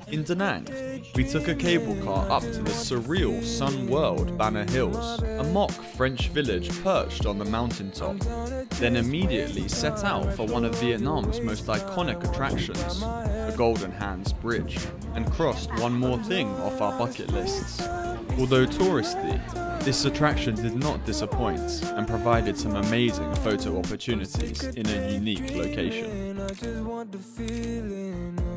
In Danang, we took a cable car up to the surreal Sun World Banner Hills, a mock French village perched on the mountaintop, then immediately set out for one of Vietnam's most iconic attractions, the Golden Hands Bridge, and crossed one more thing off our bucket lists. Although touristy, this attraction did not disappoint and provided some amazing photo opportunities in a unique location.